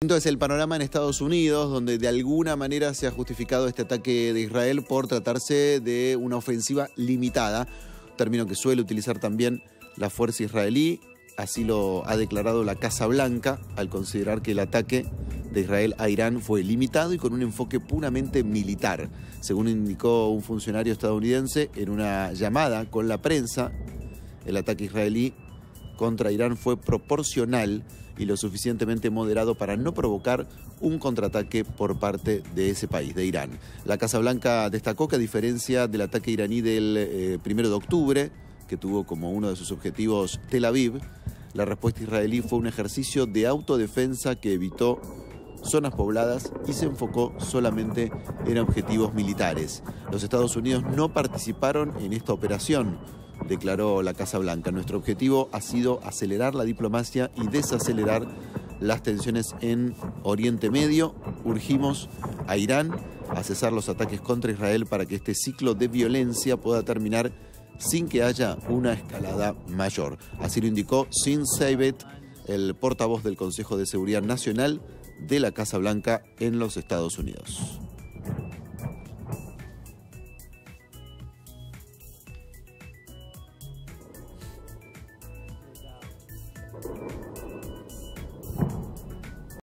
Entonces, el panorama en Estados Unidos, donde de alguna manera se ha justificado este ataque de Israel por tratarse de una ofensiva limitada, término que suele utilizar también la fuerza israelí. Así lo ha declarado la Casa Blanca al considerar que el ataque de Israel a Irán fue limitado y con un enfoque puramente militar. Según indicó un funcionario estadounidense en una llamada con la prensa, el ataque israelí contra Irán fue proporcional y lo suficientemente moderado para no provocar un contraataque por parte de ese país, de Irán. La Casa Blanca destacó que a diferencia del ataque iraní del 1 de octubre, que tuvo como uno de sus objetivos Tel Aviv, la respuesta israelí fue un ejercicio de autodefensa que evitó zonas pobladas y se enfocó solamente en objetivos militares. Los Estados Unidos no participaron en esta operación, declaró la Casa Blanca. Nuestro objetivo ha sido acelerar la diplomacia y desacelerar las tensiones en Oriente Medio. Urgimos a Irán a cesar los ataques contra Israel para que este ciclo de violencia pueda terminar sin que haya una escalada mayor. Así lo indicó Sean Sabet, el portavoz del Consejo de Seguridad Nacional de la Casa Blanca en los Estados Unidos.